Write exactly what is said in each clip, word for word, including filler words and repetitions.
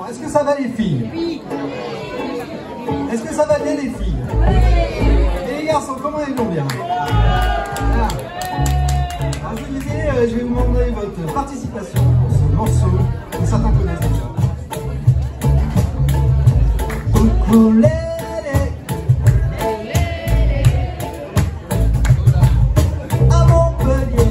est-ce que ça va les filles? Oui. Est-ce que ça va bien les filles? Oui. Et les garçons, comment ils vont bien? Voilà. Alors je vous disais, euh, je vais vous demander votre participation pour ce morceau que certains connaissent déjà. Ukulélé. À Montpellier.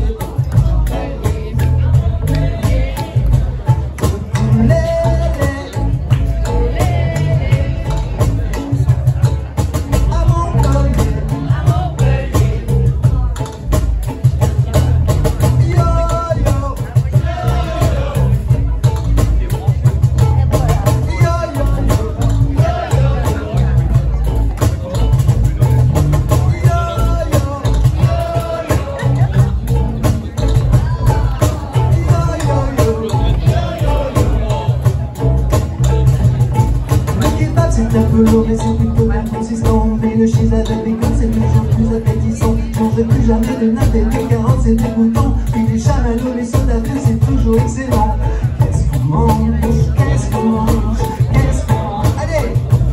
C'est un peu lourd mais c'est plutôt bien consistant. Mais le cheese avec bacon c'est toujours plus appétissant. Je mangerai plus jamais de nappe et de carottes, c'est dégoûtant. Puis les chamallows, les sodas frais c'est toujours excellent. Qu'est-ce qu'on mange? Qu'est-ce qu'on mange? Qu'est-ce qu'on mange? Allez!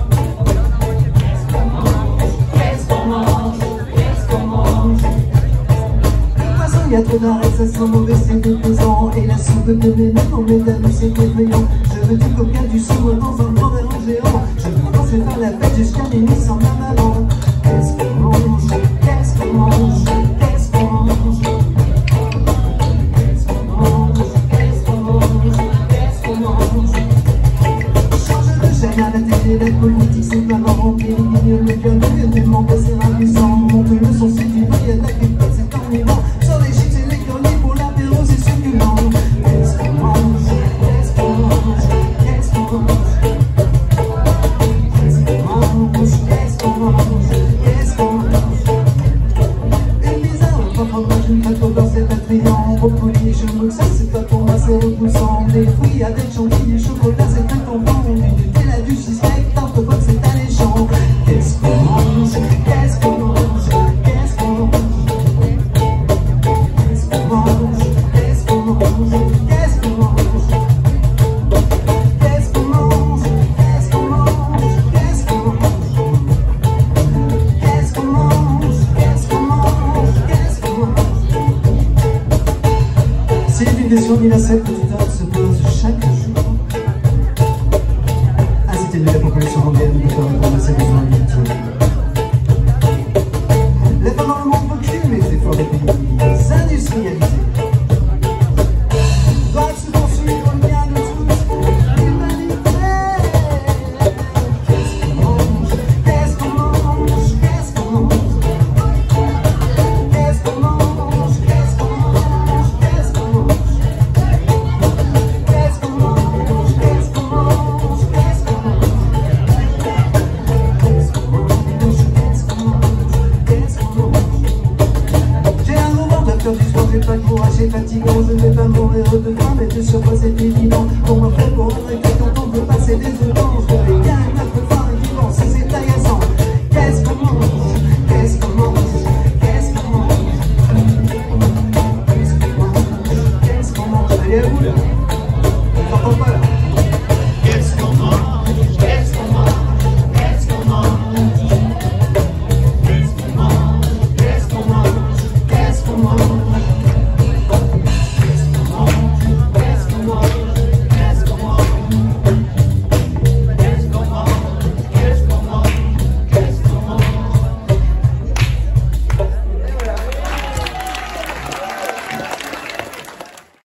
Qu'est-ce qu'on mange? Qu'est-ce qu'on mange? Le poisson, il y a trop d'arrêt, ça sent mauvais, c'est déplaisant. Et la soupe de mémé, en médaille, c'est effrayant. Je veux du coca, du saumon dans un grand verre géant. Je veux danser faire la fête jusqu'à minuit sans ma maman. Qu'est-ce qu'on mange? Qu'est-ce qu'on mange? Qu'est-ce qu'on mange? Qu'est-ce qu'on mange? Qu'est-ce qu'on mange? Qu'est-ce qu'on mange? Change de chaîne à la télé, la politique c'est pas marrant. Puis le gars, le tellement passé ravissant. Monte le son si tu veux, y'a de la grippe, c'est ennuyant. Sur les chips et les corniers pour l'apéro c'est succulent. Qu'est-ce qu'on mange? Qu'est-ce qu'on mange? Qu'est-ce qu'on mange? Qu'est-ce qu'on mange? Qu'est-ce qu'on mange? Une pizza, on va prendre une pâte au beurre, c'est attrayant. Brocoli et cheveux, ça c'est pas pour moi, c'est repoussant. Des fruits avec chantilly et chocolat, c'est incomptant. Du Nutella, du cheesecake, tarte pomme, c'est alléchant. Qu'est-ce qu'on mange? Qu'est-ce qu'on mange? Qu'est-ce qu'on mange? Qu'est-ce qu'on mange? Qu'est-ce qu'on mange? Qu'est-ce qu'on mange? Question mille à sept auditeurs se pose chaque jour. Inciter de la population mondiale de faire répondre à ses besoins virtuels. Les femmes dans le monde reculent les efforts des pays industrialisés. Doivent se poursuivre le bien de tous l'humanité. Qu'est-ce qu'on mange? Qu'est-ce qu'on mange? Qu'est-ce qu'on mange? Qu'est-ce qu'on mange? Qu'est-ce qu'on mange? Qu'est-ce qu'on mange? Courageux, fatigant, je ne vais pas mourir de faim, mais de surpoids c'est évident. Pour moi, pour rentrer quand on peut passer des heures.